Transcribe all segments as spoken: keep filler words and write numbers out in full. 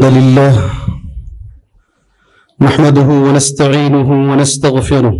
الحمد لله نحمده ونستعينه ونستغفره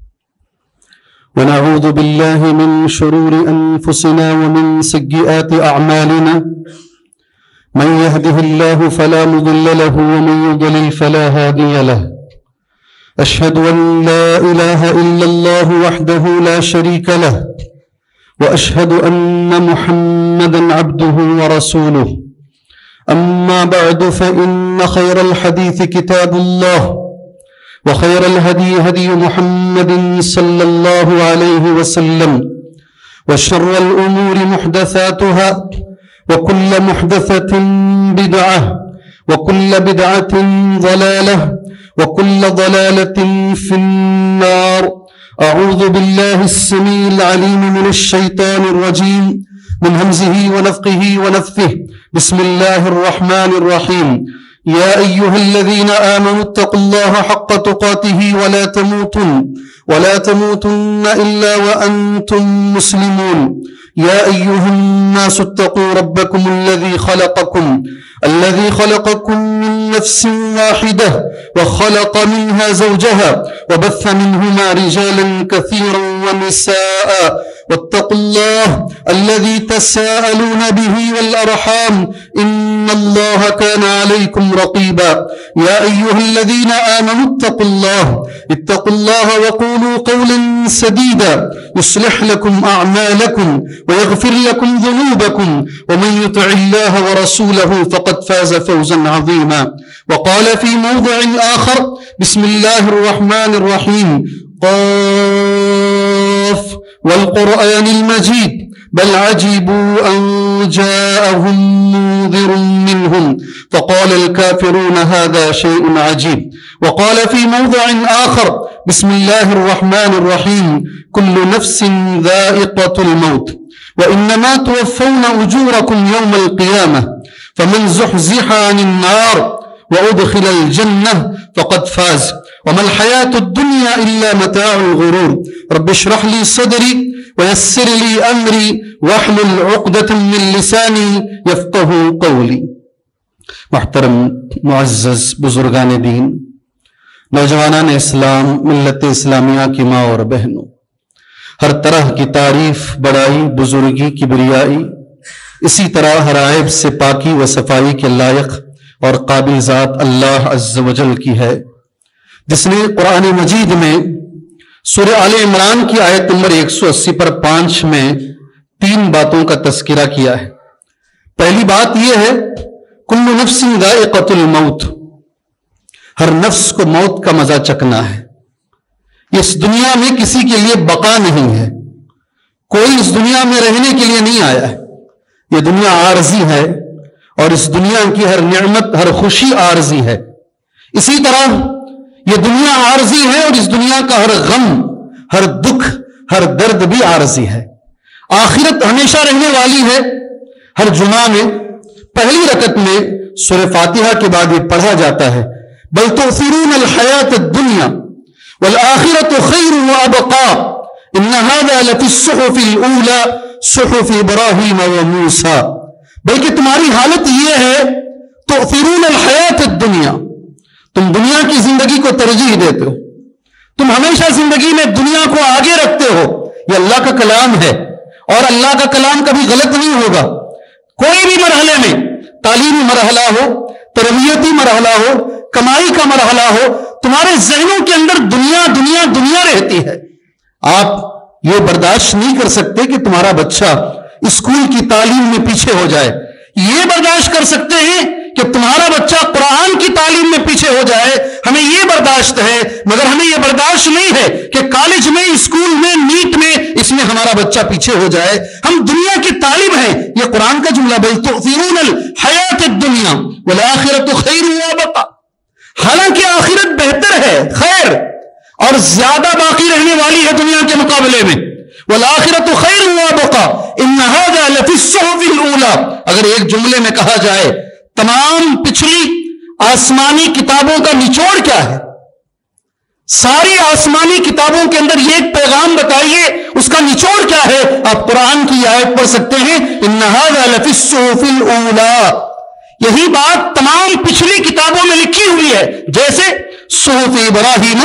ونعوذ بالله من شرور أنفسنا ومن سيئات أعمالنا من يهده الله فلا مضل له ومن يضلل فلا هادي له أشهد أن لا إله إلا الله وحده لا شريك له وأشهد أن محمدا عبده ورسوله أما بعد فإن خير الحديث كتاب الله وخير الهدي هدي محمد صلى الله عليه وسلم وشر الأمور محدثاتها وكل محدثة بدعة وكل بدعة ضلالة وكل ضلالة في النار. أعوذ بالله السميع العليم من الشيطان الرجيم من همزه ونفخه ونفثه. بسم الله الرحمن الرحيم. يا أيها الذين آمنوا اتقوا الله حق تقاته ولا تموتن ولا تموتن إلا وأنتم مسلمون. يا أيها الناس اتقوا ربكم الذي خلقكم الذي خلقكم من نفس واحدة وخلق منها زوجها وبث منهما رجالا كثيرا ونساء واتقوا الله الذي تساءلون به والأرحام إن الله كان عليكم رقيبا. يا أيها الذين آمنوا اتقوا الله اتقوا الله وقولوا قولا سديدا يصلح لكم أعمالكم ويغفر لكم ذنوبكم ومن يطع الله ورسوله فقد فاز فوزا عظيما. وقال في موضع آخر بسم الله الرحمن الرحيم قاف والقرآن المجيد بل عجبوا أن جاءهم منذر منهم فقال الكافرون هذا شيء عجيب. وقال في موضع آخر بسم الله الرحمن الرحيم كل نفس ذائقة الموت وإنما توفون أجوركم يوم القيامة فمن زحزح عن النار وأدخل الجنة فقد فاز وما الحياة الدنيا إلا متاع الغرور. رب اشرح لي صدري ويسر لي أمري واحلل عقدة من لساني يفقه قولي. محترم معزز بزرگان دین، نوجوانان اسلام، ملت اسلامیہ کی ماں اور بہنوں، ہر طرح کی تعریف، بڑائی، بزرگی، کبریائی اسی طرح ہر عیب سے پاکی و صفائی کے لائق اور قابل ذات اللہ عز و جل کی ہے، جس نے قرآن مجید میں سورہ آل عمران کی آیت نمبر ایک سو اسی پر پانچ میں تین باتوں کا تذکرہ کیا ہے. پہلی بات یہ ہے کل نفس ذائقۃ الموت، ہر نفس کو موت کا مزہ چکھنا ہے. اس دنیا میں کسی کے لیے بقا نہیں ہے، کوئی اس دنیا میں رہنے کے لیے نہیں آیا ہے. یہ دنیا عارضی ہے اور اس دنیا کی ہر نعمت، ہر خوشی عارضی ہے. اسی طرح یہ دنیا عارضی ہے اور اس دنیا کا ہر غم، ہر دکھ، ہر درد بھی عارضی ہے. آخرت ہمیشہ رہنے والی ہے. ہر جمعہ میں پہلی رکعت میں سورہ فاتحہ کے بعد یہ پڑھا جاتا ہے بل تؤثرون الحیات الدنیا والآخرۃ خیر وابقا ان هذا لفی الصحف الاولی صحف ابراہیم وموسیٰ. بلکہ تمہاری حالت یہ ہے تؤثرون الحیات الدنیا، تم دنیا کی زندگی کو ترجیح دیتے ہو، تم ہمیشہ زندگی میں دنیا کو آگے رکھتے ہو. یہ اللہ کا کلام ہے اور اللہ کا کلام کبھی غلط نہیں ہوگا. کوئی بھی مرحلے میں، تعلیمی مرحلہ ہو، تربیتی مرحلہ ہو، کمائی کا مرحلہ ہو، تمہارے ذہنوں کے اندر دنیا دنیا دنیا رہتی ہے. آپ یہ برداشت نہیں کر سکتے کہ تمہارا بچہ اسکول کی تعلیم میں پیچھے ہو جائے. یہ برداشت کر سکتے ہیں کہ تمہارا بچہ قرآن کی تعلیم میں پیچھے ہو جائے، ہمیں یہ برداشت ہے. مگر ہمیں یہ برداشت نہیں ہے کہ کالج میں، اسکول میں، نیٹ میں اس میں ہمارا بچہ پیچھے ہو جائے. ہم دنیا کی طالب ہیں. یہ قرآن کا جملہ بل تؤثرون الحیات الدنیا والآخرۃ خیر وابقا. حالانکہ آخرت بہتر ہے، خیر اور زیادہ باقی رہنے والی ہے دنیا کے مقابلے میں. والآخرۃ خیر وابقا ان هذا لفی الصحف الاولی. اگر ایک جملے میں کہا جائے تمام پچھلی آسمانی کتابوں کا نچوڑ کیا ہے، ساری آسمانی کتابوں کے اندر یہ ایک پیغام بتائیے، اس کا نچوڑ کیا ہے؟ آپ قرآن کی آیت پڑھ سکتے ہیں ان هذا لفی الصحف الاولی. یہی بات تمام پچھلی کتابوں میں لکھی ہوئی ہے، جیسے صحف ابراہیم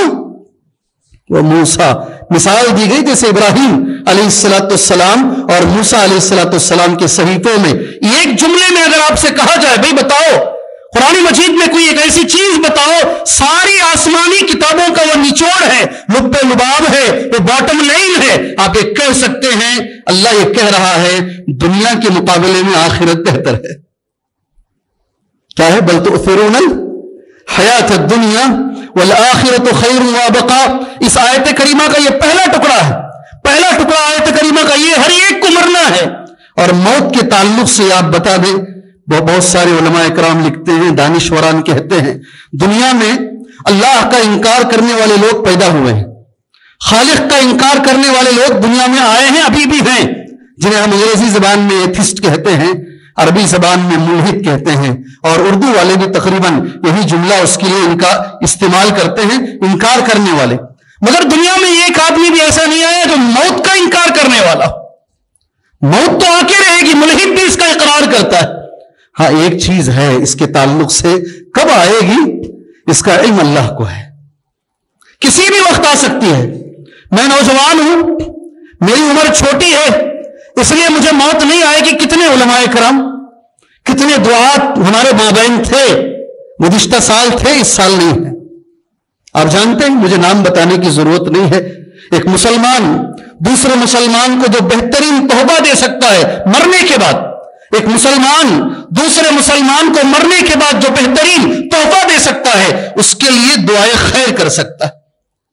و موسیٰ، مثال دی گئی جیسے ابراہیم علیہ الصلوۃ والسلام اور موسیٰ علیہ الصلوۃ والسلام کے صحیفوں میں ایک جملے میں اگر آپ سے کہا جائے بھئی بتاؤ قرآن مجید میں کوئی ایک ایسی چیز بتاؤ، ساری آسمانی کتابوں کا وہ نچوڑ ہے، لب لباب ہے، وہ باٹم لائن ہے، آپ یہ کہہ سکتے ہیں اللہ یہ کہہ رہا ہے دنیا کے مقابلے میں آخرت بہتر ہے. کیا ہے؟ بل تؤثرون الحیات الدنیا والآخرت خیر وابقا. اس آیت کریمہ کا یہ پہلا ٹکڑا ہے، پہلا ٹکڑا آیت کریمہ کا یہ ہر ایک کو مرنا ہے. اور موت کے تعلق سے آپ بتا دیں، بہت سارے علماء اکرام لکھتے ہیں، دانشوران کہتے ہیں دنیا میں اللہ کا انکار کرنے والے لوگ پیدا ہوئے ہیں، خالق کا انکار کرنے والے لوگ دنیا میں آئے ہیں، ابھی بھی ہیں، جنہیں ہم انگریزی زبان میں ایتھسٹ کہتے ہیں، عربی زبان میں ملحد کہتے ہیں، اور اردو والے بھی تقریباً یہی جملہ اس کے لیے ان کا استعمال کرتے ہیں، انکار کرنے والے. مگر دنیا میں ایک آدمی بھی ایسا نہیں آیا جو موت کا انکار کرنے والا. موت تو آ کے رہے گی، ملحد بھی اس کا اقرار کرتا ہے. ہاں ایک چیز ہے اس کے تعلق سے، کب آئے گی اس کا علم اللہ کو ہے، کسی بھی وقت آ سکتی ہے. میں نوجوان ہوں، میری عمر چھوٹی ہے، اس لیے مجھے موت نہیں آئے گی. کتنے علماء کرام، کتنے دعات ہمارے مابین تھے، گزشتہ سال تھے، اس سال نہیں ہے. آپ جانتے ہیں، مجھے نام بتانے کی ضرورت نہیں ہے، ایک مسلمان دوسرے مسلمان کو جو بہترین تحفہ دے سکتا ہے مرنے کے بعد، ایک مسلمان دوسرے مسلمان کو مرنے کے بعد جو بہترین تحفہ دے سکتا ہے اس کے لیے دعائے خیر کر سکتا ہے.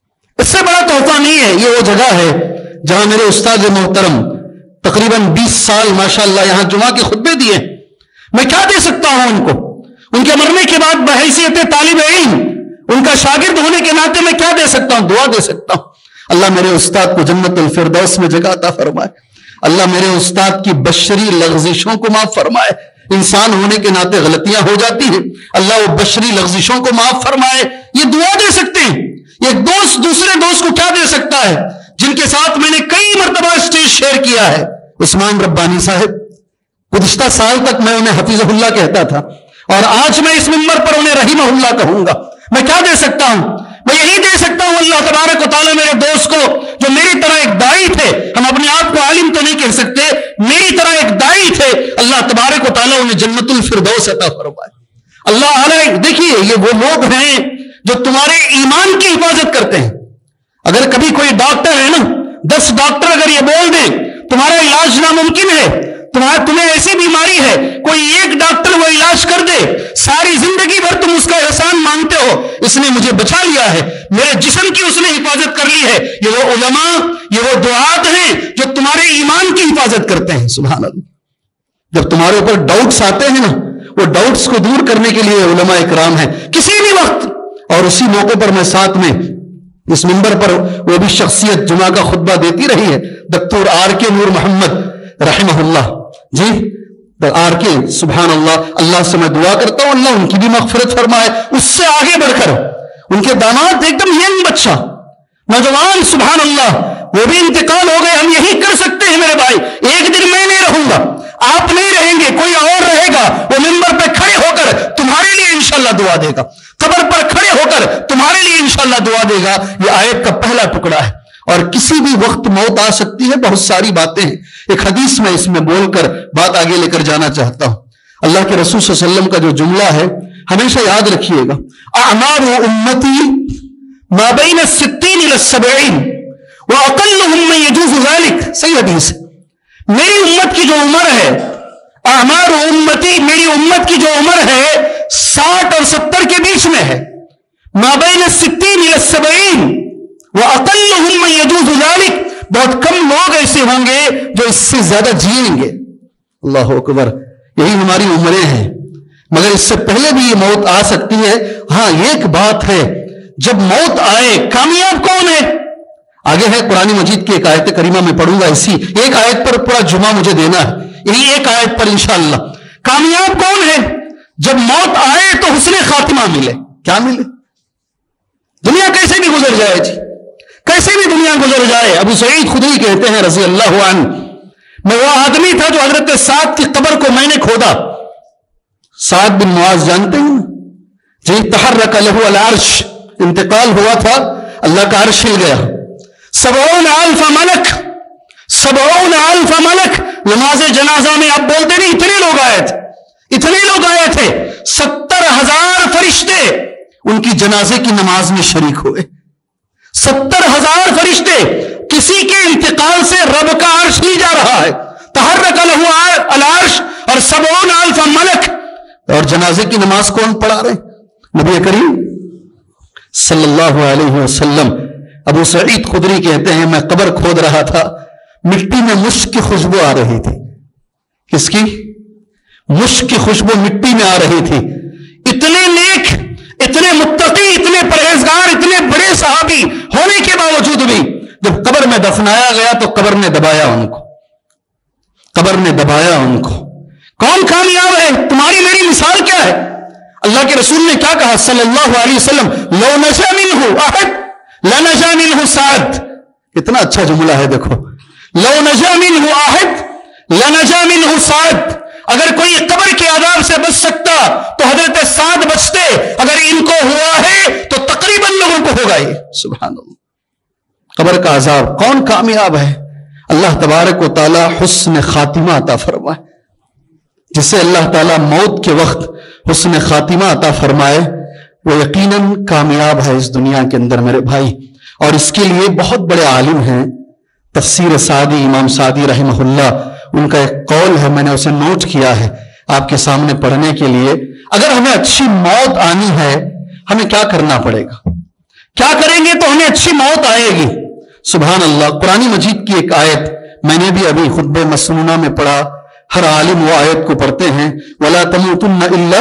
اس سے بڑا تحفہ نہیں ہے. یہ وہ جگہ ہے جہاں میرے استاد محترم تقریباً بیس سال ماشاءاللہ یہاں جمعہ کے خطبے دیے. میں کیا دے سکتا ہوں ان کو؟ ان کے مرنے کے بعد بحیثیت طالب علم، ان کا شاگرد ہونے کے ناطے میں کیا دے سکتا ہوں؟ دعا دے سکتا ہوں. اللہ میرے استاد کو جنت الفردوس میں جگہ عطا فرمائے. اللہ میرے استاد کی بشری لغزشوں کو معاف فرمائے. انسان ہونے کے ناطے غلطیاں ہو جاتی ہیں، اللہ وہ بشری لغزشوں کو معاف فرمائے. یہ دعا دے سکتے ہیں. ایک دوست دوسرے دوست کو کیا دے سکتا ہے؟ جن کے ساتھ میں نے کئی مرتبہ اسٹیج شیئر کیا ہے، عثمان ربانی صاحب. گزشتہ سال تک میں انہیں حفیظ اللہ کہتا تھا، اور آج میں اس منبر پر انہیں رحمہ اللہ کہوں گا. میں کیا دے سکتا ہوں؟ میں یہی دے سکتا ہوں اللہ تبارک و تعالیٰ میرے دوست کو جو میری طرح ایک دائی تھے، ہم اپنے آپ کو عالم تو نہیں کہہ سکتے، میری طرح ایک دائی تھے، اللہ تبارک و تعالیٰ انہیں جنت الفردوس عطا فرمائے. اللہ علیہ دیکھیے یہ وہ لوگ ہیں جو تمہارے ایمان کی حفاظت کرتے ہیں. اگر کبھی کوئی ڈاکٹر ہے نا، دس ڈاکٹر اگر یہ بول دیں تمہارا علاج ناممکن ہے، تمہارا تمہیں ایسی بیماری ہے، کوئی ایک ڈاکٹر وہ علاج کر دے، ساری زندگی بھر تم اس کا احسان مانگتے ہو، اس نے مجھے بچا لیا ہے، میرے جسم کی اس نے حفاظت کر لی ہے. یہ وہ علماء، یہ وہ دعات ہیں جو تمہارے ایمان کی حفاظت کرتے ہیں. سبحان اللہ. جب تمہارے اوپر ڈاؤٹس آتے ہیں نا، وہ ڈاؤٹس کو دور کرنے کے لیے علماء اکرام ہیں کسی بھی وقت. اور اسی موقع پر میں ساتھ میں اس منبر پر وہ بھی شخصیت جمعہ کا خطبہ دیتی رہی ہے، ڈاکٹر آر کے نور محمد رحمہ اللہ جی، آر کے سبحان اللہ. اللہ سے میں دعا کرتا ہوں اللہ ان کی بھی مغفرت فرمائے. اس سے آگے بڑھ کر ان کے داماد ایک دم ینگ بچہ نوجوان سبحان اللہ، وہ بھی انتقال ہو گئے. ہم یہی کر سکتے ہیں میرے بھائی، ایک دن میں نہیں رہوں گا، آپ نہیں رہیں گے، کوئی اور رہے گا، وہ منبر پہ کھڑے ہو کر تمہارے لیے انشاءاللہ دعا دے گا، قبر پر کھڑے ہو کر تمہارے لیے انشاءاللہ دعا دے گا. یہ آیت کا پہلا ٹکڑا ہے. اور کسی بھی وقت موت آ سکتی ہے. بہت ساری باتیں ہیں، ایک حدیث میں اس میں بول کر بات آگے لے کر جانا چاہتا ہوں. اللہ کے رسول صلی اللہ علیہ وسلم کا جو جملہ ہے ہمیشہ یاد رکھیے گا، اعمار امتی ما بین الستین الى السبعین واقلهم من يجوز ذلك. صحیح حدیث. میری امت کی جو عمر ہے، اعمار امتی، میری امت کی جو عمر ہے ساٹھ اور ستر کے بیچ میں ہے. ما بین الستین الى السبعین وَأَقَلُّهُمْ مَنْ يَجُوزُ ذَلِكَ. بہت کم لوگ ایسے ہوں گے جو اس سے زیادہ جئیں گے. اللہ اکبر. یہی ہماری عمریں ہیں، مگر اس سے پہلے بھی یہ موت آ سکتی ہے. ہاں ایک بات ہے، جب موت آئے کامیاب کون ہے؟ آگے ہے قرآن مجید کی ایک آیت کریمہ میں پڑھوں گا، اسی ایک آیت پر پورا جمعہ مجھے دینا ہے، یہی ایک آیت پر انشاءاللہ. کامیاب کون ہے؟ جب موت آئے تو حسن خاتمہ ملے. کیا ملے؟ دنیا کیسے بھی گزر جائے جی، کیسے بھی دنیا گزر جائے. ابو سعید خدری کہتے ہیں رضی اللہ عنہ، میں وہ آدمی تھا جو حضرت سعد کی قبر کو میں نے کھودا. سعد بن معاذ جانتے ہیں جی؟ تحرک لہ العرش، انتقال ہوا تھا، اللہ کا عرش ہل گیا. سبعون الف ملک، سبعون الف ملک نماز جنازہ میں آپ بولتے نہیں اتنے لوگ آئے تھے، اتنے لوگ آئے تھے، ستر ہزار فرشتے ان کی جنازے کی نماز میں شریک ہوئے. ستر ہزار فرشتے، کسی کے انتقال سے رب کا عرش ہی جا رہا ہے. تحرک لہ العرش اور سبعون الف ملک، اور جنازے کی نماز کون پڑھا رہے؟ نبی کریم صلی اللہ علیہ وسلم. ابو سعید خدری کہتے ہیں میں قبر کھود رہا تھا، مٹی میں مشک کی خوشبو آ رہی تھی. کس کی؟ مشک کی خوشبو مٹی میں آ رہی تھی. اتنے نیک، اتنے متقی، اتنے پرہیزگار، اتنے بڑے صحابی ہونے کے باوجود بھی جب قبر میں دفنایا گیا تو قبر نے دبایا ان کو، قبر نے دبایا ان کو. کون کامیاب ہے؟ تمہاری میری مثال کیا ہے؟ اللہ کے رسول نے کیا کہا صلی اللہ علیہ وسلم؟ لو نجا منہ احد لنجا منہ سعد. اتنا اچھا جملہ ہے دیکھو، لو نجا منہ احد لنجا منہ سعد. اگر کوئی قبر کے عذاب سے بچ سکتا تو حضرت سعد بچتے، اگر ان کو ہوا ہے تو تقریباً لوگوں کو ہوگا ہی. سبحان اللہ. قبر کا عذاب کون کامیاب ہے؟ اللہ تبارک و تعالی حسن خاتمہ عطا فرمائے. جسے اللہ تعالیٰ موت کے وقت حسن خاتمہ عطا فرمائے وہ یقیناً کامیاب ہے اس دنیا کے اندر میرے بھائی. اور اس کے لیے بہت بڑے عالم ہیں، تفسیر سعدی، امام سعدی رحمہ اللہ، ان کا ایک قول ہے، میں نے اسے نوٹ کیا ہے آپ کے سامنے پڑھنے کے لیے. اگر ہمیں اچھی موت آنی ہے ہمیں کیا کرنا پڑے گا؟ کیا کریں گے تو ہمیں اچھی موت آئے گی؟ سبحان اللہ. قرآن مجید کی ایک آیت میں نے بھی ابھی خطبہ مسنونہ میں پڑھا، ہر عالم وہ آیت کو پڑھتے ہیں، وَلَا تَمُوتُنَّ إِلَّا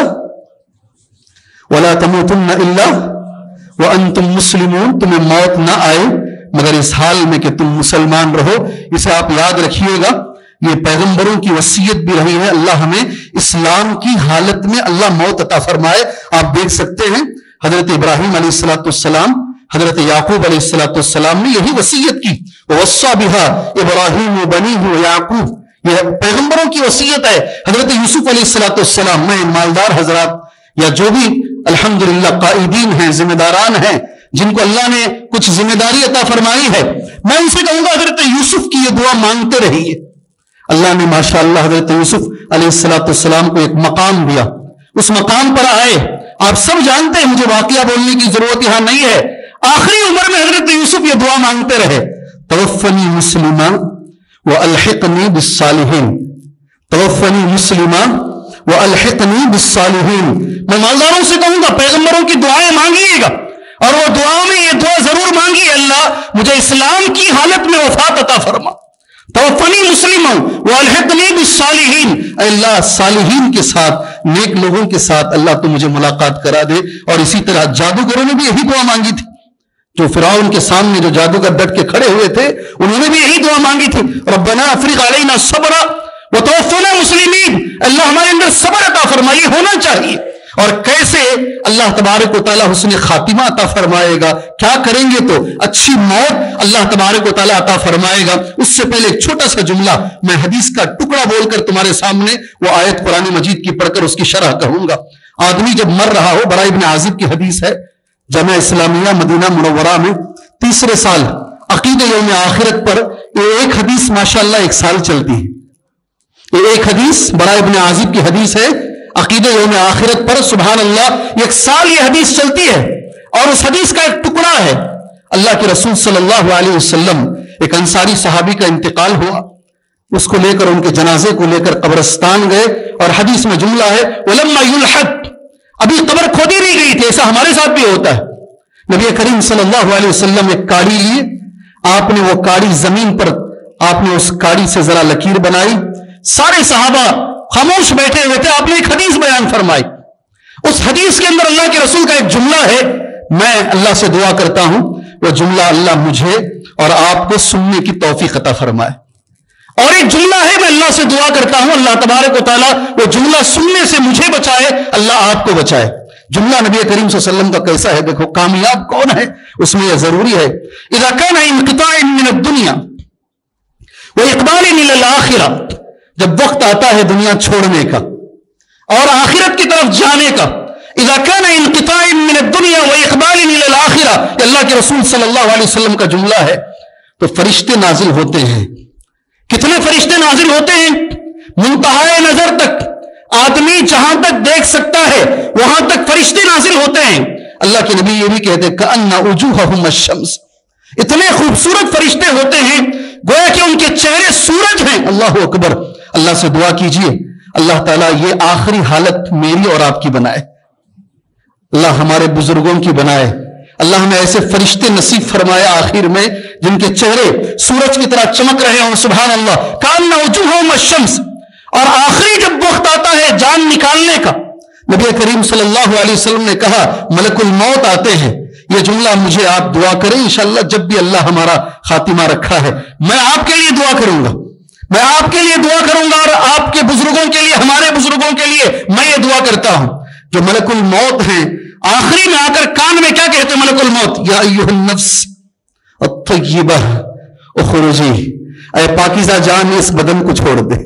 وَلَا تَمُوتُنَّ إِلَّا وَأَنْتُمْ مُسْلِمُونَ. تمہیں موت نہ آئے مگر اس حال میں کہ تم مسلمان رہو. اسے آپ یاد رکھیے گا، یہ پیغمبروں کی وصیت بھی رہی ہے. اللہ ہمیں اسلام کی حالت میں اللہ موت عطا فرمائے. آپ دیکھ سکتے ہیں حضرت ابراہیم علیہ الصلوۃ والسلام، حضرت یعقوب علیہ الصلوۃ والسلام نے یہی وصیت کی، وَوَصَّى بِهَا إِبْرَاهِيمُ بَنِيهِ وَيَعْقُوبُ. یہ پیغمبروں کی وصیت ہے. حضرت یوسف علیہ الصلوۃ والسلام، میں مالدار حضرات یا جو بھی الحمدللہ قائدین ہیں، ذمہ داران ہیں، جن کو اللہ نے کچھ ذمہ داری عطا فرمائی ہے، میں ان سے کہوں گا حضرت یوسف کی یہ دعا مانگتے رہیے. اللہ نے ماشاءاللہ حضرت یوسف علیہ الصلوۃ والسلام کو ایک مقام دیا، اس مقام پر آئے. آپ سب جانتے ہیں، مجھے واقعہ بولنے کی ضرورت یہاں نہیں ہے. آخری عمر میں حضرت یوسف یہ دعا مانگتے رہے، توفنی مسلمہ وَأَلْحِقْنِي بِالصَّالِحِينَ، توفنی مسلمہ وَأَلْحِقْنِي بِالصَّالِحِينَ. میں مالداروں سے کہوں گا پیغمبروں کی دعائیں مانگیے گا، اور وہ دعاؤں میں یہ دعا ضرور مانگیے، اللہ مجھے اسلام کی حالت میں وفات عطا فرما. توفنی مسلمہ وَأَلْحِقْنِي بِالصَّالِحِينَ. اے اللہ صالحین کے ساتھ، نیک لوگوں کے ساتھ اللہ تو مجھے ملاقات کرا دے. اور اسی طرح جادوگروں نے بھی یہی دعا مانگی تھی، جو فرعون کے سامنے جو جادوگر ڈٹ کے کھڑے ہوئے تھے انہوں نے بھی یہی دعا مانگی تھی، ربنا افرغ علینا صبر وتوفنا مسلمین. اللہ ہمارے اندر صبر عطا فرمائیے، ہونا چاہیے. اور کیسے اللہ تبارک و تعالیٰ حسن خاتمہ عطا فرمائے گا؟ کیا کریں گے تو اچھی موت اللہ تبارک و تعالیٰ عطا فرمائے گا. اس سے پہلے ایک چھوٹا سا جملہ میں حدیث کا ٹکڑا بول کر تمہارے سامنے وہ آیت قرآن مجید کی پڑھ کر اس کی شرح کہوں گا. آدمی جب مر رہا ہو، برا ابن عازب کی حدیث ہے، جامعہ اسلامیہ مدینہ منورہ میں تیسرے سال عقیدہ یوم آخرت پر یہ ایک حدیث ماشاءاللہ ایک سال چلتی ہے. یہ ایک حدیث برا ابن عازب کی حدیث ہے، عقیدہ یوم آخرت پر سبحان اللہ ایک سال یہ حدیث چلتی ہے. اور اس حدیث کا ایک ٹکڑا ہے، اللہ کے رسول صلی اللہ علیہ وسلم، ایک انصاری صحابی کا انتقال ہوا، اس کو لے کر ان کے جنازے کو لے کر قبرستان گئے. اور حدیث میں جملہ ہے وَلَمَّا يُلْحَدْ، ابھی قبر کھودی نہیں گئی تھی. ایسا ہمارے ساتھ بھی ہوتا ہے. نبی کریم صلی اللہ علیہ وسلم ایک کاڑی لیے، آپ نے وہ کاڑی زمین پر، آپ نے اس کاڑی سے ذرا لکیر بنائی. سارے صحابہ خاموش بیٹھے ہوئے تھے، آپ نے ایک حدیث بیان فرمائی. اس حدیث کے اندر اللہ کے رسول کا ایک جملہ ہے، میں اللہ سے دعا کرتا ہوں وہ جملہ اللہ مجھے اور آپ کو سننے کی توفیق عطا فرمائے. اور ایک جملہ ہے، میں اللہ سے دعا کرتا ہوں اللہ تبارک و تعالیٰ وہ جملہ سننے سے مجھے بچائے، اللہ آپ کو بچائے. جملہ نبی کریم صلی اللہ علیہ وسلم کا کیسا ہے دیکھو، کامیاب کون ہے اس میں یہ ضروری ہے. اذا كان انقطاع من الدنيا واقبال الى الاخرہ، جب وقت آتا ہے دنیا چھوڑنے کا، اور آخرت کی طرف جانے کا. اذا كان انقطاع من الدنيا واقبال الى الاخره، اللہ کے رسول صلی اللہ علیہ وسلم کا جملہ ہے. تو فرشتے نازل ہوتے ہیں. کتنے فرشتے نازل ہوتے ہیں؟ منتہائے نظر تک، آدمی جہاں تک دیکھ سکتا ہے وہاں تک فرشتے نازل ہوتے ہیں. اللہ کے نبی یہ بھی کہتے کأن وجوہہم الشمس، اتنے خوبصورت فرشتے ہوتے ہیں گویا کہ ان کے چہرے سورج ہیں. اللہ اکبر. اللہ سے دعا کیجئے اللہ تعالیٰ یہ آخری حالت میری اور آپ کی بنائے، اللہ ہمارے بزرگوں کی بنائے. اللہ ہمیں ایسے فرشتے نصیب فرمائے آخر میں جن کے چہرے سورج کی طرح چمک رہے ہوں. سبحان اللہ. کأن وجوہہم الشمس. اور آخری جب وقت آتا ہے جان نکالنے کا، نبی کریم صلی اللہ علیہ وسلم نے کہا ملک الموت آتے ہیں. یہ جملہ مجھے آپ دعا کریں انشاءاللہ، جب بھی اللہ ہمارا خاتمہ رکھا ہے میں آپ کے لیے دعا کروں گا، میں آپ کے لیے دعا کروں گا اور آپ کے بزرگوں کے لیے، ہمارے بزرگوں کے لیے میں یہ دعا کرتا ہوں. جو ملک الموت ہیں آخری میں آ کر کان میں کیا کہتے ہیں ملک الموت؟ یا ایھا النفس الطیبہ اخرجی. اے پاکیزہ جان اس بدن کو چھوڑ دے،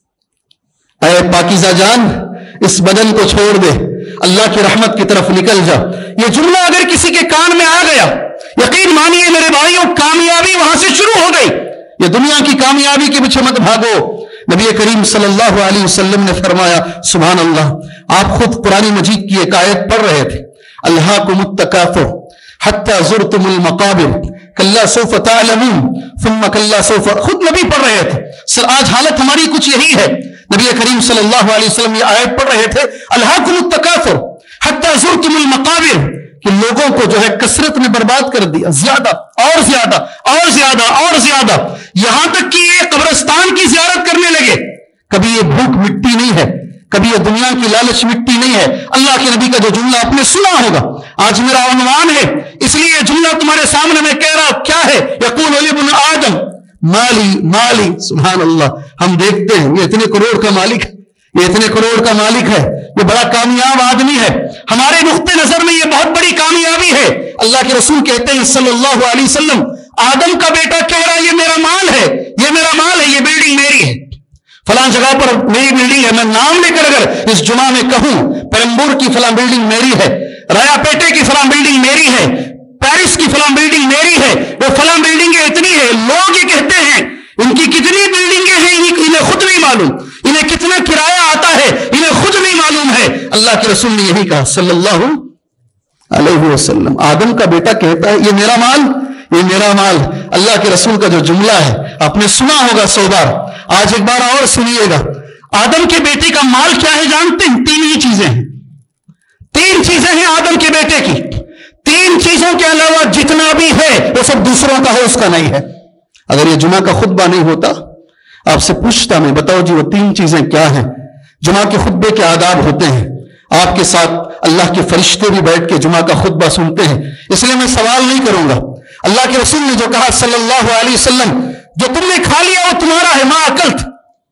اے پاکیزہ جان اس بدن کو چھوڑ دے، اللہ کی رحمت کی طرف نکل جا. یہ جملہ اگر کسی کے کان میں آ گیا، یقین مانیے میرے بھائیوں کامیابی وہاں سے شروع ہو گئی. یہ دنیا کی کامیابی کے پیچھے مت بھاگو. نبی کریم صلی اللہ علیہ وسلم نے فرمایا سبحان اللہ، آپ خود قرآن مجید کی ایک آیت پڑھ رہے تھے، الہاکم التکاثر حتی زرتم المقابر کلا سوف تعلمون ثم کلا سوف. خود نبی پڑھ رہے تھے. سر آج حالت ہماری کچھ یہی ہے. نبی کریم صلی اللہ علیہ وسلم یہ آیت پڑھ رہے تھے الہاکم التکاثر حتی زرتم المقابر، کہ لوگوں کو جو ہے کثرت نے برباد کر دیا، زیادہ اور زیادہ اور زیادہ اور زیادہ، یہاں تک کہ یہ قبرستان کی زیارت کرنے لگے. کبھی یہ بھوک مٹی نہیں ہے، کبھی یہ دنیا کی لالچ مٹی نہیں ہے. اللہ کے نبی کا جو جملہ آپ نے سنا ہوگا، آج میرا عنوان ہے اس لیے یہ جملہ تمہارے سامنے میں کہہ رہا. کیا ہے؟ یقول ابن آدم مالی مالی. سبحان اللہ. ہم دیکھتے ہیں یہ اتنے کروڑ کا مالک ہے، یہ اتنے کروڑ کا مالک ہے، یہ بڑا کامیاب آدمی ہے. ہمارے نقطۂ نظر میں یہ بہت بڑی کامیابی ہے. اللہ کے رسول کہتے ہیں صلی اللہ علیہ وسلم، آدم کا بیٹا کہہ رہا ہے یہ میرا مال ہے، یہ میرا مال ہے، یہ بلڈنگ میری ہے، فلاں جگہ پر میری بلڈنگ ہے. میں نام لے کر اگر اس جمعہ میں کہوں پیرمبور کی فلاں بلڈنگ میری ہے، رایا پیٹے کی فلاں بلڈنگ میری ہے، پیرس کی فلاں بلڈنگ میری ہے، وہ فلاں بلڈنگیں اتنی ہے. لوگ یہ کہتے ہیں ان کی کتنی بلڈنگیں ہیں انہیں خود نہیں معلوم، انہیں کتنا کرایہ آتا ہے انہیں خود نہیں معلوم ہے. اللہ کے رسول نے یہی کہا صلی اللہ علیہ وسلم. آدم کا بیٹا کہتا ہے یہ میرا مال، یہ میرا مال. اللہ کے رسول کا جو جملہ ہے آپ نے سنا ہوگا سو بار، آج ایک بار اور سنیے گا. آدم کے بیٹے کا مال کیا ہے جانتے ہیں؟ تین ہی چیزیں ہیں. تین چیزیں ہیں آدم کے بیٹے کی. تین چیزوں کے علاوہ جتنا بھی ہے وہ سب دوسروں کا ہے، اس کا نہیں ہے. اگر یہ جمعہ کا خطبہ نہیں ہوتا آپ سے پوچھتا میں، بتاؤ جی وہ تین چیزیں کیا ہیں؟ جمعہ کے خطبے کے آداب ہوتے ہیں، آپ کے ساتھ اللہ کے فرشتے بھی بیٹھ کے جمعہ کا خطبہ سنتے ہیں، اس لیے میں سوال نہیں کروں گا. اللہ کے رسول نے جو کہا صلی اللہ علیہ وسلم، جو تم نے کھا لیا وہ تمہارا ہے، ما اکلت،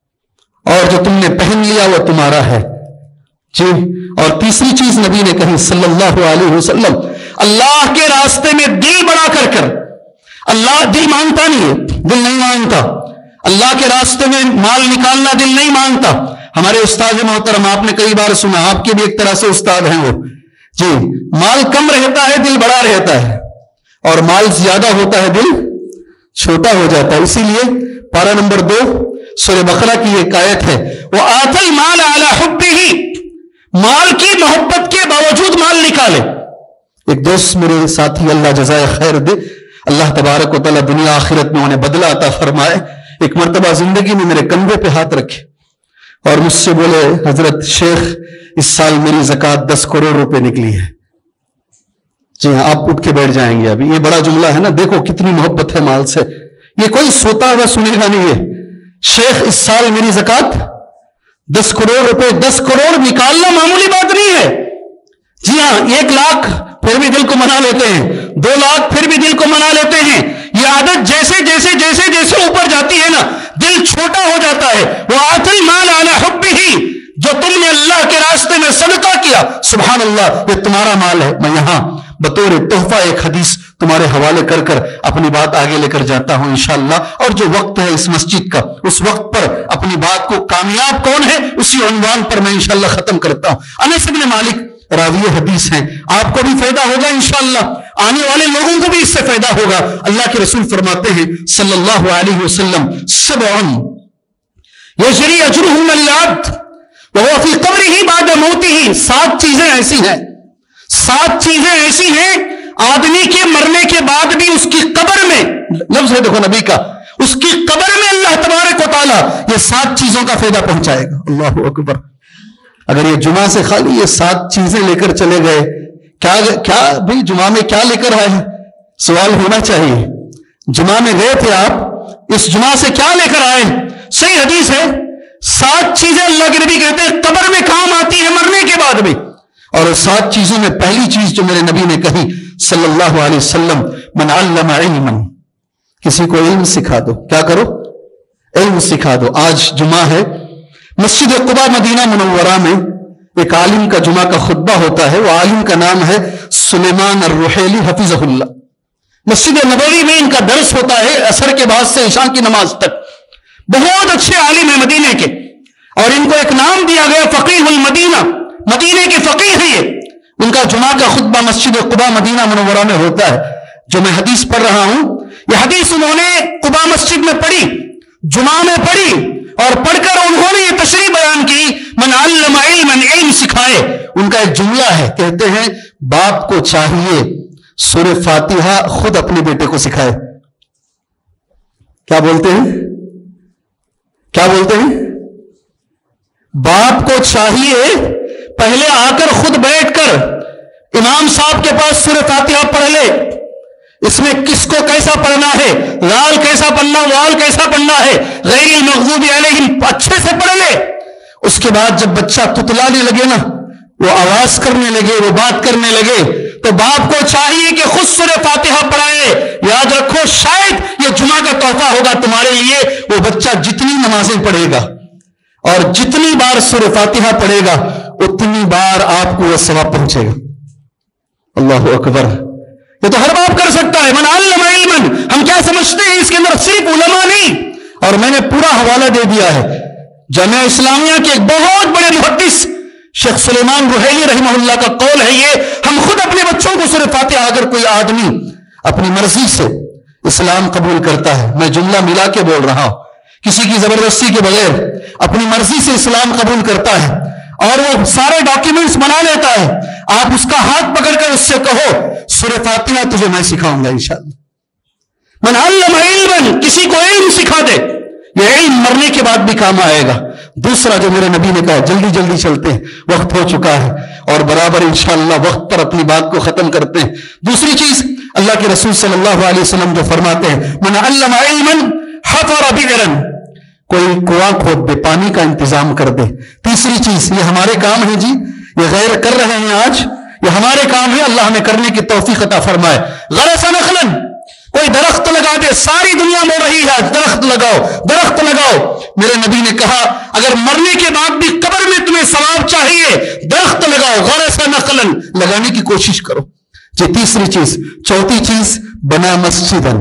اور جو تم نے پہن لیا وہ تمہارا ہے. جی. اور تیسری چیز نبی نے کہی صلی اللہ علیہ وسلم، اللہ کے راستے میں دل بڑا کر کر. اللہ دل مانگتا نہیں ہے، دل نہیں مانگتا. اللہ کے راستے میں مال نکالنا دل نہیں مانگتا. ہمارے استاد محترم آپ نے کئی بار سنا، آپ کے بھی ایک طرح سے استاد ہیں وہ. جی. مال کم رہتا ہے دل بڑا رہتا ہے، اور مال زیادہ ہوتا ہے دل چھوٹا ہو جاتا ہے. اسی لیے پارہ نمبر دو سورہ بقرہ کی ایک آیت ہے، وَآتَى الْمَالَ عَلَى حُبِّهِ، مال کی محبت کے باوجود مال نکالے. ایک دوست میرے ساتھی اللہ جزائے خیر دے، اللہ تبارک و تعالیٰ دنیا آخرت میں انہیں بدلہ عطا فرمائے، ایک مرتبہ زندگی میں میرے کندھے پہ ہاتھ رکھے اور مجھ سے بولے حضرت شیخ اس سال میری زکوٰۃ دس کروڑ روپے نکلی ہے. جی ہاں آپ اٹھ کے بیٹھ جائیں گے ابھی. یہ بڑا جملہ ہے نا، دیکھو کتنی محبت ہے مال سے. یہ کوئی سوتا ہوا سنے گا نہیں ہے. شیخ اس سال میری زکوٰۃ دس کروڑ روپے، دس کروڑ نکالنا معمولی بات نہیں ہے. جی ہاں ایک لاکھ پھر بھی دل کو منا لیتے ہیں، دو لاکھ پھر بھی دل کو منا لیتے ہیں. یہ عادت جیسے جیسے جیسے جیسے اوپر جاتی ہے نا دل چھوٹا ہو جاتا ہے. وَآتَى الْمَالَ عَلَى حُبِّهِ، جو تم نے اللہ کے راستے میں صدقہ کیا، سبحان اللہ یہ تمہارا مال ہے. میں یہاں بطور تحفہ ایک حدیث تمہارے حوالے کر کر اپنی بات آگے لے کر جاتا ہوں انشاءاللہ. اور جو وقت ہے اس مسجد کا، اس وقت پر اپنی بات کو کامیاب کون ہے اسی عنوان پر میں انشاءاللہ ختم کرتا ہوں. انس بن مالک راوی حدیث ہیں، آپ کو بھی فائدہ ہوگا انشاءاللہ، آنے والے لوگوں کو بھی اس سے فائدہ ہوگا. اللہ کے رسول فرماتے ہیں صلی اللہ علیہ وسلم، سبع یجری اجرہم العبد وهو فی قبرہ بعد موتہ، سات چیزیں ایسی ہیں، سات چیزیں ایسی ہیں آدمی کے مرنے کے بعد بھی اس کی قبر میں، لفظ ہے دیکھو نبی کا، اس کی قبر میں اللہ تبارک و تعالیٰ یہ سات چیزوں کا فائدہ پہنچائے گا. اللہ اکبر. اگر یہ جمعہ سے خالی یہ سات چیزیں لے کر چلے گئے، کیا کیا بھئی جمعہ میں کیا لے کر آئے ہیں؟ سوال ہونا چاہیے. جمعہ میں گئے تھے آپ، اس جمعہ سے کیا لے کر آئے؟ صحیح حدیث ہے، سات چیزیں اللہ کے نبی کہتے ہیں قبر میں کام آتی ہے مرنے کے بعد بھی. اور سات چیزوں میں پہلی چیز جو میرے نبی نے کہی صلی اللہ علیہ وسلم، من علم علما، کسی کو علم سکھا دو. کیا کرو؟ علم سکھا دو. آج جمعہ ہے، مسجد قباء مدینہ منورہ میں ایک عالم کا جمعہ کا خطبہ ہوتا ہے. وہ عالم کا نام ہے سلیمان الرحیلی حفظہ اللہ. مسجد نبوی میں ان کا درس ہوتا ہے عصر کے بعد سے عشاء کی نماز تک. بہت اچھے عالم ہیں مدینے کے، اور ان کو ایک نام دیا گیا فقیہ المدینہ، مدینے کے فقیہ ہیں یہ. ان کا جمعہ کا خطبہ مسجد قباء مدینہ منورہ میں ہوتا ہے. جو میں حدیث پڑھ رہا ہوں یہ حدیث انہوں نے قباء مسجد میں پڑھی، جمعہ میں پڑھی، اور پڑھ کر انہوں نے یہ تشریح بیان کی، من علم علما، علم سکھائے. ان کا ایک جملہ ہے، کہتے ہیں باپ کو چاہیے سورہ فاتحہ خود اپنے بیٹے کو سکھائے. کیا بولتے ہیں؟ کیا بولتے ہیں؟ باپ کو چاہیے پہلے آ کر خود بیٹھ کر امام صاحب کے پاس سورہ فاتحہ پڑھ لے. اس میں کس کو کیسا پڑھنا ہے، لال کیسا پڑھنا، وال کیسا پڑھنا ہے، غیر المغضوب علیہم اچھے سے پڑھ لے. اس کے بعد جب بچہ تتلانے لگے نا، وہ آواز کرنے لگے، وہ بات کرنے لگے، تو باپ کو چاہیے کہ خود سورہ فاتحہ پڑھائے. یاد رکھو شاید یہ جمعہ کا تحفہ ہوگا تمہارے لیے. وہ بچہ جتنی نمازیں پڑھے گا اور جتنی بار سورہ فاتحہ پڑھے گا اتنی بار آپ کو وہ ثواب پہنچے گا. اللہ اکبر. یہ تو ہر باپ کر سکتا ہے. من علم علما، ہم کیا سمجھتے ہیں اس کے اندر صرف علماء نہیں. اور میں نے پورا حوالہ دے دیا ہے. جامعہ اسلامیہ کے ایک بہت بڑے محدث شیخ سلیمان رحیلی رحمہ اللہ کا قول ہے یہ، ہم خود اپنے بچوں کو سورہ فاتحہ، اگر کوئی آدمی اپنی مرضی سے اسلام قبول کرتا ہے، میں جملہ ملا کے بول رہا ہوں، کسی کی زبردستی کے بغیر اپنی مرضی سے اسلام قبول کرتا ہے اور وہ سارے ڈاکیومنٹس بنا لیتا ہے، آپ اس کا ہاتھ پکڑ کر اس سے کہو سورہ فاتحہ تجھے میں سکھاؤں گا انشاءاللہ. من علم علما، کسی کو علم سکھا دے، یہ علم مرنے کے بعد بھی کام آئے گا. دوسرا جو میرے نبی نے کہا، جلدی جلدی چلتے ہیں، وقت ہو چکا ہے اور برابر انشاءاللہ وقت پر اپنی بات کو ختم کرتے ہیں. دوسری چیز اللہ کے رسول صلی اللہ علیہ وسلم جو فرماتے ہیں، من علم علما حفر بئرا، کوئی کنواں کھود دے، پانی کا انتظام کر دے. تیسری چیز، یہ ہمارے کام ہے جی، یہ غیر کر رہے ہیں آج، یہ ہمارے کام ہے، اللہ ہمیں کرنے کی توفیق عطا فرمائے. غرس نخلا، کوئی درخت لگا دے. ساری دنیا بول رہی ہے درخت لگاؤ درخت لگاؤ. میرے نبی نے کہا اگر مرنے کے بعد بھی قبر میں تمہیں ثواب چاہیے درخت لگاؤ. غرس نخلا، لگانے کی کوشش کرو. یہ تیسری چیز. چوتھی چیز، بنا مسجدن،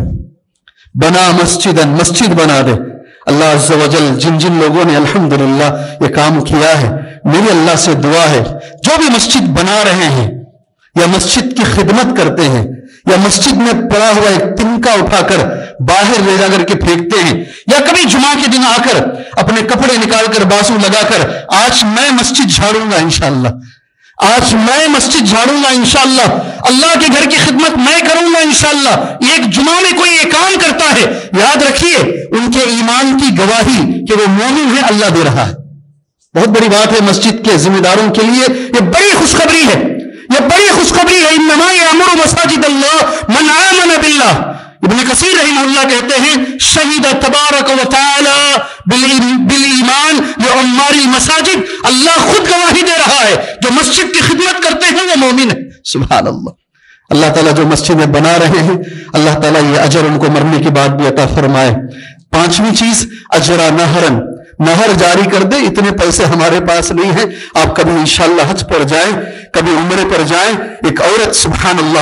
بنا مسجدن، مسجد بنا دے. اللہ عز و جل جن جن لوگوں نے الحمدللہ یہ کام کیا ہے، میری اللہ سے دعا ہے جو بھی مسجد بنا رہے ہیں یا مسجد کی خدمت کرتے ہیں یا مسجد میں پڑا ہوا ایک تنکا اٹھا کر باہر لے جا کر کے پھینکتے ہیں، یا کبھی جمعہ کے دن آ کر اپنے کپڑے نکال کر بازو لگا کر آج میں مسجد جھاڑوں گا انشاءاللہ، آج میں مسجد جھاڑوں گا انشاءاللہ، اللہ کے گھر کی خدمت میں کروں گا انشاءاللہ. ایک جمعہ میں کوئی یہ کام کرتا ہے، یاد رکھیے ان کے ایمان کی گواہی کہ وہ مومن ہے اللہ دے رہا ہے. بہت بڑی بات ہے مسجد کے ذمہ داروں کے لیے، یہ بڑی خوشخبری ہے، یہ بڑی خوشخبری ہے. انما یامر مساجد اللہ من آمن باللہ. ابن کثیر رحمہ اللہ کہتے ہیں شہید تبارک و تعالی بالایمان لعمار المساجد، اللہ خود گواہی دے رہا ہے جو مسجد کی خدمت کرتے ہیں وہ مومن ہے. سبحان اللہ. اللہ تعالیٰ جو مسجدیں بنا رہے ہیں اللہ تعالیٰ یہ اجر ان کو مرنے کے بعد بھی عطا فرمائے. پانچویں چیز، اجرا نہرن، نہر جاری کر دے. اتنے پیسے ہمارے پاس نہیں ہیں، آپ کبھی انشاءاللہ حج پر جائیں، کبھی عمرے پر جائیں. ایک عورت سبحان اللہ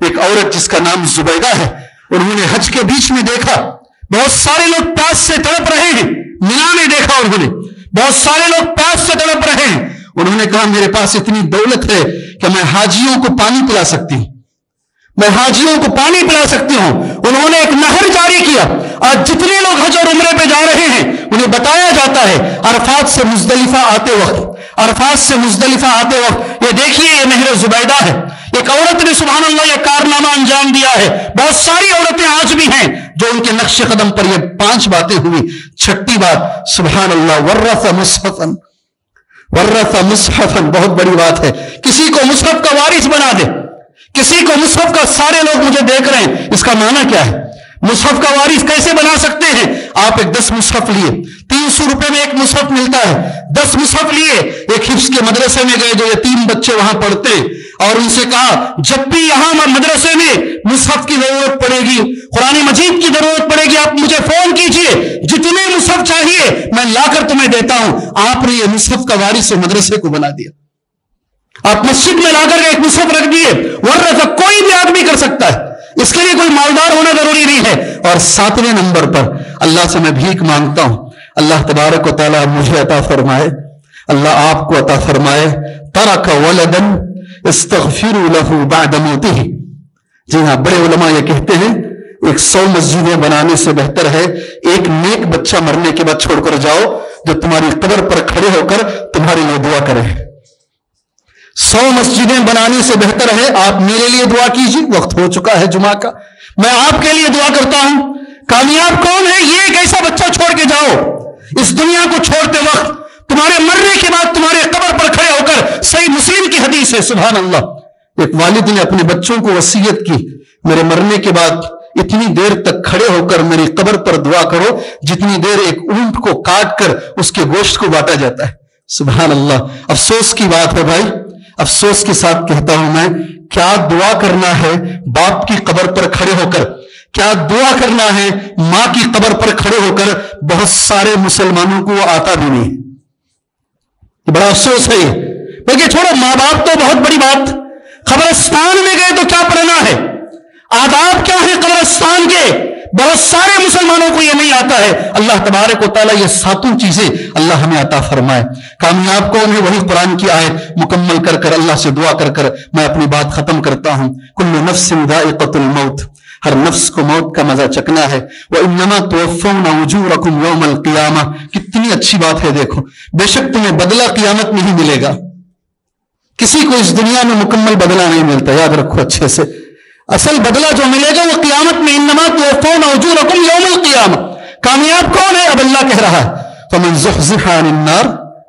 ایک عورت جس کا نام زبیدہ ہے، انہوں نے حج کے بیچ میں دیکھا بہت سارے لوگ پیاس سے تڑپ رہے ہیں، مینا میں دیکھا انہوں نے بہت سارے لوگ پیاس سے تڑپ رہے ہیں، انہوں نے کہا میرے پاس اتنی دولت ہے کہ میں حاجیوں کو پانی پلا سکتی ہوں، میں حاجیوں کو پانی پلا سکتی ہوں۔ انہوں نے ایک نہر جاری کیا۔ آج جتنے لوگ حج اور عمرے پہ جا رہے ہیں انہیں بتایا جاتا ہے عرفات سے مزدلفہ آتے وقت عرفات سے مزدلفہ آتے وقت یہ دیکھیے یہ نہر زبیدہ ہے، ایک عورت نے سبحان اللہ یہ کارنامہ انجام دیا ہے۔ بہت ساری عورتیں آج بھی ہیں جو ان کے نقش قدم پر یہ پانچ باتیں ہوئی۔ چھٹی بات سبحان اللہ ورث مصحفا ورث مصحفا، بہت بڑی بات ہے، کسی کو مصحف کا وارث بنا دے، کسی کو مصحف کا، سارے لوگ مجھے دیکھ رہے ہیں اس کا معنی کیا ہے؟ مصحف کا وارث کیسے بنا سکتے ہیں؟ آپ ایک دس مصحف لیے، تین سو روپے میں ایک مصحف ملتا ہے، دس مصحف لیے ایک حفظ کے مدرسے میں گئے جو یتیم بچے وہاں پڑھتے اور ان سے کہا جب بھی یہاں مدرسے میں مصحف کی ضرورت پڑے گی، قرآن مجید کی ضرورت پڑے گی، آپ مجھے فون کیجئے، جتنے مصحف چاہیے میں لا کر تمہیں دیتا ہوں۔ آپ نے یہ مصحف کا وارث مدرسے کو بنا دیا، آپ مسجد میں لا کر ایک مصحف رکھ دیے، ورثہ کوئی بھی آدمی کر سکتا ہے، اس کے لیے کوئی مالدار ہونا ضروری نہیں ہے۔ اور ساتویں نمبر پر اللہ سے میں بھیک مانگتا ہوں اللہ تبارک و تعالیٰ مجھے عطا فرمائے، اللہ آپ کو عطا فرمائے ترک ولدا استغفروا له بعد موته۔ جی ہاں، بڑے علماء یہ کہتے ہیں ایک سو مسجدیں بنانے سے بہتر ہے ایک نیک بچہ مرنے کے بعد چھوڑ کر جاؤ جو تمہاری قبر پر کھڑے ہو کر تمہارے لیے دعا کرے۔ سو مسجدیں بنانے سے بہتر ہے آپ میرے لیے دعا کیجیے، وقت ہو چکا ہے جمعہ کا، میں آپ کے لیے دعا کرتا ہوں۔ کامیاب کون ہے؟ یہ ایک ایسا بچہ چھوڑ کے جاؤ اس دنیا کو چھوڑتے وقت تمہارے مرنے کے بعد تمہارے قبر پر کھڑے ہو کر، صحیح مسلم کی حدیث ہے سبحان اللہ، ایک والد نے اپنے بچوں کو وصیت کی میرے مرنے کے بعد اتنی دیر تک کھڑے ہو کر میری قبر پر دعا کرو جتنی دیر ایک اونٹ کو کاٹ کر اس کے گوشت کو بانٹا جاتا ہے۔ سبحان اللہ، افسوس کی بات ہے بھائی، افسوس کے ساتھ کہتا ہوں میں، کیا دعا کرنا ہے باپ کی قبر پر کھڑے ہو کر، کیا دعا کرنا ہے ماں کی قبر پر کھڑے ہو کر، بہت سارے مسلمانوں کو وہ آتا بھی نہیں، بڑا افسوس ہے یہ۔ بلکہ چھوڑو ماں باپ تو بہت بڑی بات، قبرستان میں گئے تو کیا پڑھنا ہے، آداب کیا ہے قبرستان کے، بہت سارے مسلمانوں کو یہ نہیں آتا ہے۔ اللہ تبارک و تعالیٰ یہ ساتوں چیزیں اللہ ہمیں عطا فرمائے۔ کامیاب کون ہے؟ وہی قرآن کی آیت مکمل کر کر اللہ سے دعا کر کر میں اپنی بات ختم کرتا ہوں۔ کل نفس ذائقۃ الموت، ہر نفس کو موت کا مزہ چکنا ہے۔ وَإِنَّمَا تُوَفَّوْنَ أُجُورَكُمْ يَوْمَ الْقِيَامَةِ، کتنی اچھی بات ہے، دیکھو بے شک تمہیں بدلہ قیامت میں ہی ملے گا، کسی کو اس دنیا میں مکمل بدلہ نہیں ملتا، یاد رکھو اچھے سے، اصل بدلہ جو ملے گا وہ قیامت میں۔ انما توفون اجورکم یوم القیامہ۔ کامیاب کون ہے؟ اب اللہ کہہ رہا ہے فمن زحزح عن النار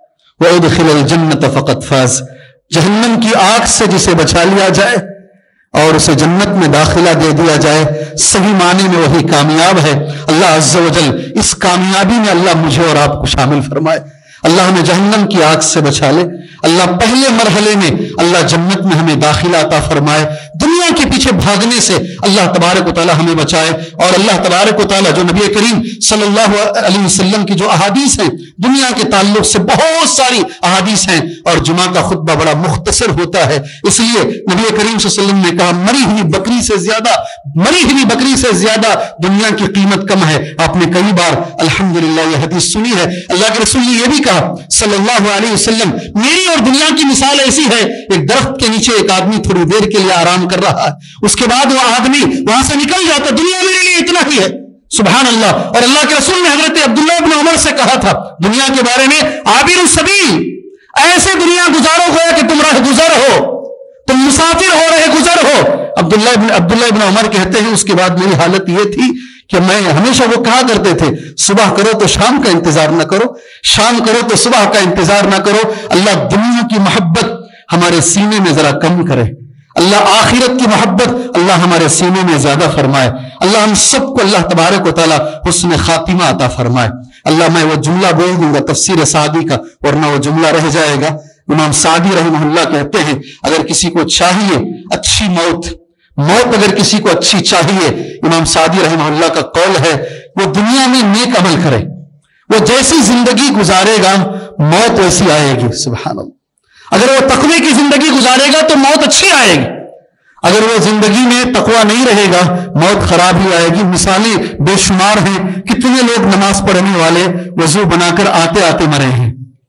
وادخل الجنة فقد فاز، جہنم کی آگ سے جسے بچا لیا جائے اور اسے جنت میں داخلہ دے دیا جائے، صحیح معنی میں وہی کامیاب ہے۔ اللہ عز و جل اس کامیابی میں اللہ مجھے اور آپ کو شامل فرمائے، اللہ ہمیں جہنم کی آگ سے بچا لے، اللہ پہلے مرحلے میں اللہ جنت میں ہمیں داخلہ عطا فرمائے، دنیا کے پیچھے بھاگنے سے اللہ تبارک و تعالیٰ ہمیں بچائے، اور اللہ تبارک و تعالیٰ جو نبی کریم صلی اللہ علیہ وسلم کی جو احادیث ہیں دنیا کے تعلق سے بہت ساری احادیث ہیں، اور جمعہ کا خطبہ بڑا مختصر ہوتا ہے، اس لیے نبی کریم صلی اللہ علیہ وسلم نے کہا مری ہوئی بکری سے زیادہ مری ہوئی بکری سے زیادہ دنیا کی قیمت کم ہے۔ آپ نے کئی بار الحمدللہ یہ حدیث سنی ہے۔ اللہ کے رسول نے یہ بھی کہا صلی اللہ علیہ وسلم، میری اور دنیا کی مثال ایسی ہے، ایک درخت کے نیچے ایک آدمی تھوڑی دیر کے لیے آرام کر رہا ہے، اس کے بعد وہ آدمی وہاں سے نکل جاتا، دنیا میرے لیے اتنا ہی ہے، سبحان اللہ۔ اور اللہ کے رسول نے حضرت عبداللہ بن عمر سے کہا تھا دنیا کے بارے میں، عابر السبیل، ایسے دنیا گزارو گویا کہ تم راہ گزر ہو، تم مسافر ہو رہے گزر ہو۔ عبداللہ بن عبداللہ بن عمر کہتے ہیں اس کے بعد میری حالت یہ تھی کہ میں ہمیشہ وہ کہا کرتے تھے صبح کرو تو شام کا انتظار نہ کرو، شام کرو تو صبح کا انتظار نہ کرو۔ اللہ دنیا کی محبت ہمارے سینے میں ذرا کم کرے، اللہ آخرت کی محبت اللہ ہمارے سینے میں زیادہ فرمائے، اللہ ہم سب کو اللہ تبارک و تعالیٰ حسن خاتمہ عطا فرمائے۔ اللہ میں وہ جملہ بول دوں گا تفسیر سعدی کا، ورنہ وہ جملہ رہ جائے گا۔ امام سعدی رحمہ اللہ کہتے ہیں اگر کسی کو چاہیے اچھی موت، موت اگر کسی کو اچھی چاہیے، امام سعدی رحمہ اللہ کا قول ہے وہ دنیا میں نیک عمل کرے، وہ جیسی زندگی گزارے گا موت ویسی آئے گی، سبحان اللہ۔ اگر وہ تقوی کی زندگی گزارے گا تو موت اچھی آئے گی، اگر وہ زندگی میں تقویٰ نہیں رہے گا موت خراب ہی آئے گی۔ مثالیں بے شمار ہیں، کتنے لوگ نماز پڑھنے والے وضو بنا کر آتے آتے مرے ہیں،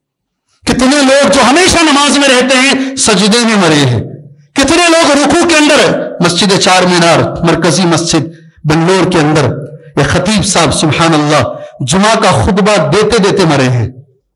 کتنے لوگ جو ہمیشہ نماز میں رہتے ہیں سجدے میں مرے ہیں، کتنے لوگ رکوع کے اندر، مسجد چار مینار مرکزی مسجد بنگلور کے اندر ایک خطیب صاحب سبحان اللہ جمعہ کا خطبہ دیتے دیتے مرے ہیں۔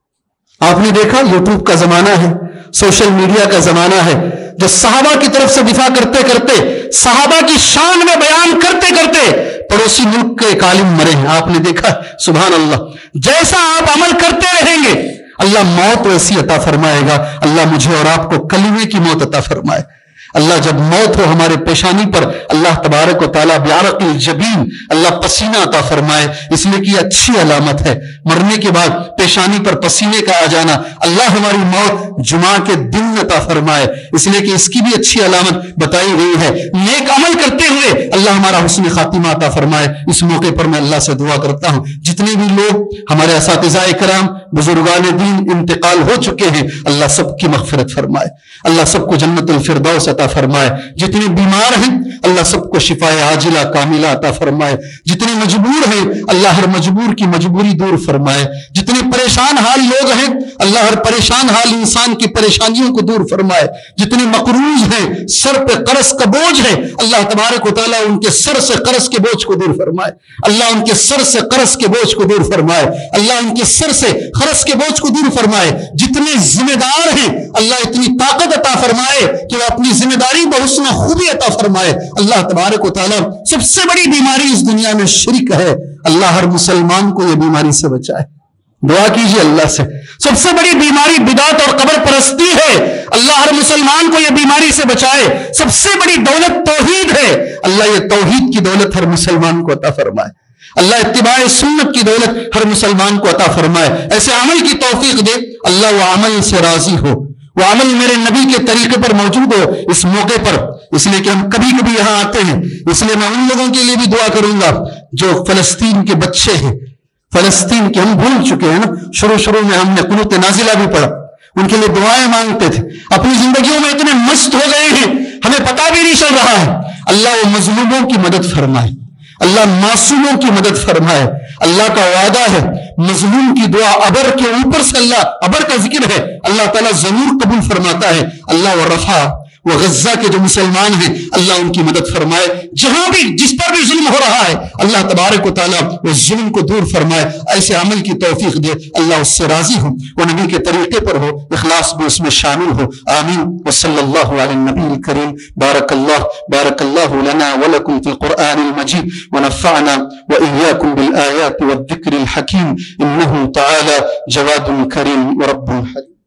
آپ نے دیکھا یوٹیوب کا زمانہ ہے، سوشل میڈیا کا زمانہ ہے، جو صحابہ کی طرف سے دفاع کرتے کرتے، صحابہ کی شان میں بیان کرتے کرتے پڑوسی ملک کے ایک عالم مرے ہیں۔ آپ نے دیکھا سبحان اللہ، جیسا آپ عمل کرتے رہیں گے اللہ موت ویسی عطا فرمائے گا۔ اللہ مجھے اور آپ کو کلمے کی موت عطا فرمائے۔ اللہ جب موت ہو ہمارے پیشانی پر اللہ تبارک و تعالیٰ بعرق الجبین اللہ پسینہ عطا فرمائے، اس لیے کہ اچھی علامت ہے مرنے کے بعد پیشانی پر پسینے کا آ جانا۔ اللہ ہماری موت جمعہ کے دن عطا فرمائے، اس لیے کہ اس کی بھی اچھی علامت بتائی گئی ہے۔ نیک عمل کرتے ہوئے اللہ ہمارا حسن خاتمہ عطا فرمائے۔ اس موقع پر میں اللہ سے دعا کرتا ہوں جتنے بھی لوگ ہمارے اساتذہ کرام بزرگان دین انتقال ہو چکے ہیں اللہ سب کی مغفرت فرمائے، اللہ سب کو جنت الفردوس عطا فرمائے۔ جتنے بیمار ہیں اللہ سب کو شفاء عاجلہ کاملہ عطا فرمائے، جتنے مجبور ہیں اللہ ہر مجبور کی مجبوری دور فرمائے، جتنے پریشان حال لوگ ہیں اللہ ہر پریشان حال انسان کی پریشانیوں کو دور فرمائے، جتنے مقروض ہیں سر پہ قرض کا بوجھ ہے اللہ تبارک و تعالیٰ ان کے سر سے قرض کے بوجھ کو دور فرمائے، اللہ ان کے سر سے قرض کے بوجھ کو دور فرمائے، اللہ ان کے سر سے قرض کے بوجھ کو دور فرمائے۔ جتنے ذمہ دار ہیں اللہ اتنی طاقت عطا فرمائے کہ وہ اپنی ذمہ داری بحسن خوبی عطا فرمائے۔ اللہ تبارک و تعالیٰ سب سے بڑی بیماری اس دنیا میں شرک ہے، اللہ ہر مسلمان کو یہ بیماری سے بچائے۔ دعا کیجئے اللہ سے۔ سب سے بڑی بیماری بدعت اور قبر پرستی ہے، اللہ ہر مسلمان کو یہ بیماری سے بچائے۔ سب سے بڑی دولت توحید ہے، اللہ یہ توحید کی دولت ہر مسلمان کو عطا فرمائے۔ اللہ اتباع سنت کی دولت ہر مسلمان کو عطا فرمائے، ایسے عمل کی توفیق دے اللہ وہ عمل سے راضی ہو، وہ عمل میرے نبی کے طریقے پر موجود ہو اس موقع پر۔ اس لیے کہ ہم کبھی کبھی یہاں آتے ہیں، اس لیے میں ان لوگوں کے لیے بھی دعا کروں گا جو فلسطین کے بچے ہیں، فلسطین کے ہم بھول چکے ہیں نا، شروع شروع میں ہم نے قنوت نازلہ بھی پڑھا، ان کے لیے دعائیں مانگتے تھے، اپنی زندگیوں میں اتنے مست ہو گئے ہیں ہمیں پتہ بھی نہیں چل رہا ہے۔ اللہ وہ مظلوموں کی مدد فرمائے، اللہ معصوموں کی مدد فرمائے۔ اللہ کا وعدہ ہے مظلوم کی دعا ابر کے اوپر سے، اللہ ابر کا ذکر ہے اللہ تعالیٰ ضرور قبول فرماتا ہے۔ اللہ و رفع وہ غزہ کے جو مسلمان ہیں اللہ ان کی مدد فرمائے، جہاں بھی جس پر بھی ظلم ہو رہا ہے اللہ تبارک و تعالیٰ وہ ظلم کو دور فرمائے، ایسے عمل کی توفیق دے، اللہ اس سے راضی ہو، وہ نبی کے طریقے پر ہو، اخلاص بھی اس میں شامل ہو، آمین۔ وصلی اللہ علی النبی الکریم۔ بارک اللہ بارک اللہ لنا ولکم فی القرآن المجید ونفعنا وإیاکم بالآیات والذکر الحکیم، انہ تعالی جواد کریم ورب حلیم۔